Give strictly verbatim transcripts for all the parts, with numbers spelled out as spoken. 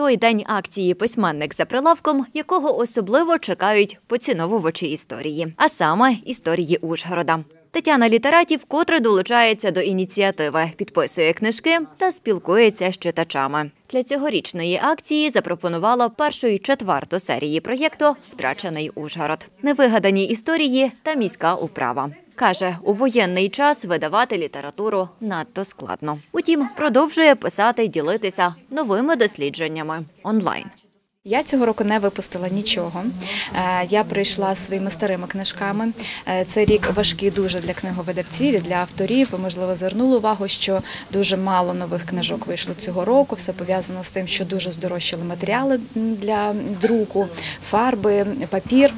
той день акції «Письменник за прилавком», якого особливо чекають поціновувачі історії, а саме історії Ужгорода. Тетяна Літераті вкотре долучається до ініціативи, підписує книжки та спілкується з читачами. Для цьогорічної акції запропонувала першу і четверту серії проєкту «Втрачений Ужгород». Невигадані історії та міська управа. Каже, у воєнний час видавати літературу надто складно. Утім, продовжує писати й ділитися новими дослідженнями онлайн. Я цього року не випустила нічого. Я прийшла зі своїми старими книжками. Цей рік важкий дуже для книговидавців і для авторів. Ви, можливо, звернули увагу, що дуже мало нових книжок вийшло цього року. Все пов'язано з тим, що дуже здорожчали матеріали для друку, фарби, папір.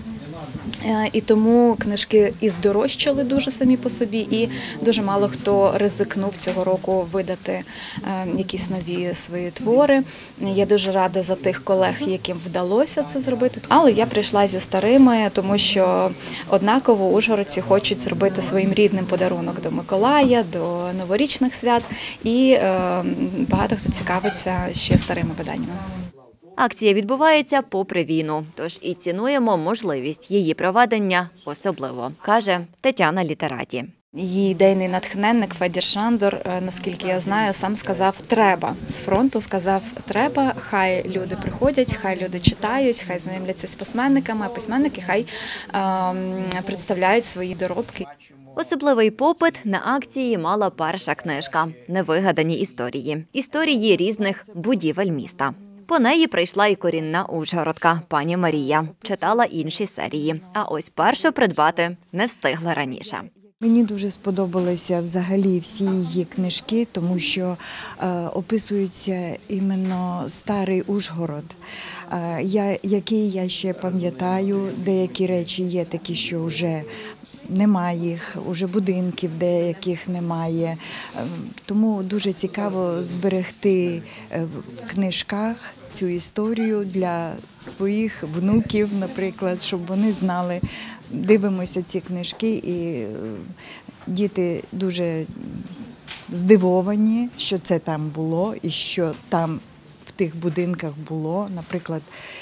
І тому книжки і здорожчали дуже самі по собі, і дуже мало хто ризикнув цього року видати якісь нові свої твори. Я дуже рада за тих колег, яким вдалося це зробити. Але я прийшла зі старими, тому що однаково ужгородці хочуть зробити своїм рідним подарунок до Миколая, до новорічних свят, і багато хто цікавиться ще старими виданнями. Акція відбувається попри війну, тож і цінуємо можливість її проведення особливо, каже Тетяна Літераті. Її ідейний натхненник Федір Шандор, наскільки я знаю, сам сказав «треба». З фронту сказав «треба», хай люди приходять, хай люди читають, хай знайомляться з письменниками, а письменники хай ем, представляють свої доробки. Особливий попит на акції мала перша книжка «Невигадані історії». Історії різних будівель міста. По неї прийшла і корінна ужгородка пані Марія. Читала інші серії. А ось першу придбати не встигла раніше. Мені дуже сподобалися взагалі всі її книжки, тому що е, описується іменно старий Ужгород, е, я, який я ще пам'ятаю. Деякі речі є такі, що вже немає їх, уже будинків деяких немає. Тому дуже цікаво зберегти в книжках цю історію для своїх внуків, наприклад, щоб вони знали. Дивимося ці книжки, і діти дуже здивовані, що це там було і що там в тих будинках було. Наприклад,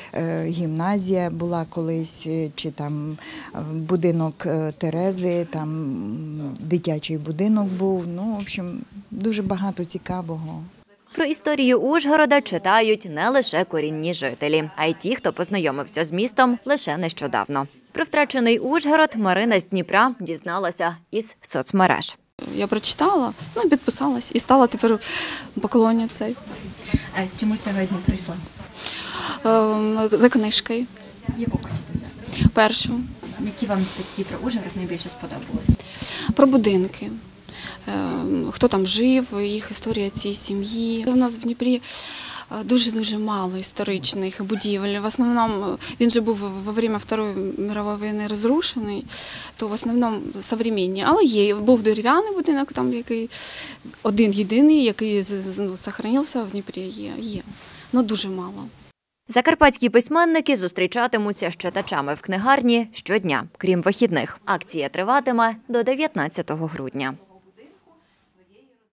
гімназія була колись, чи там будинок Терези, там дитячий будинок був. Ну, в общем, дуже багато цікавого. Про історію Ужгорода читають не лише корінні жителі, а й ті, хто познайомився з містом лише нещодавно. Про втрачений Ужгород Марина з Дніпра дізналася із соцмереж. Я прочитала, ну, підписалась і стала тепер поклонницею. А чому сьогодні прийшла? За книжкою. Яку хочете взяти? Першу. Які вам статті про Ужгород найбільше сподобалися? Про будинки. Хто там жив, їх історія цієї сім'ї. У нас в Дніпрі дуже-дуже мало історичних будівель. В основному, він же був во время Второї мирової війни розрушений, то в основному сучасні. Але є, був дерев'яний будинок, там який один-єдиний, який зберігся в Дніпрі, є, є. Ну, дуже мало. Закарпатські письменники зустрічатимуться з читачами в книгарні щодня, крім вихідних. Акція триватиме до дев'ятнадцятого грудня.